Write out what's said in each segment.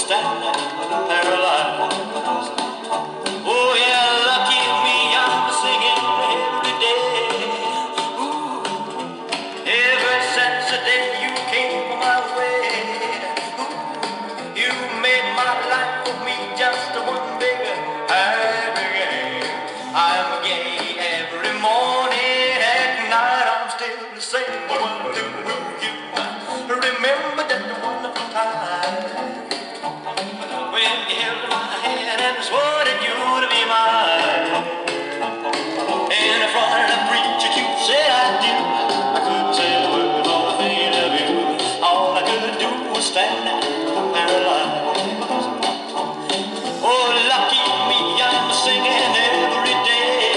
stand paralyzed. Oh yeah, lucky me, I'm singing every day. Ooh, ever since the day you came my way. Ooh, you made my life for me just one big happy game. I'm gay every morning, at night I'm still the same. One to you, remember that wonderful time when you held my hand and swore that you would be mine. In front of the preacher, you said I do. I couldn't say the words or the thing of you. All I could do was stand there paralyzed. Oh, lucky me, I'm singing every day.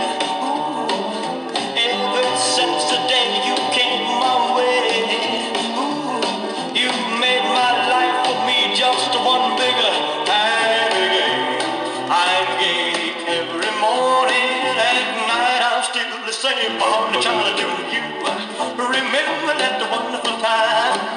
Ooh, ever since the day you came my way. Ooh, you made my life for me just one bigger happy game. I'm gay every morning, at night I'm still the same. I'm trying to do you remember that wonderful time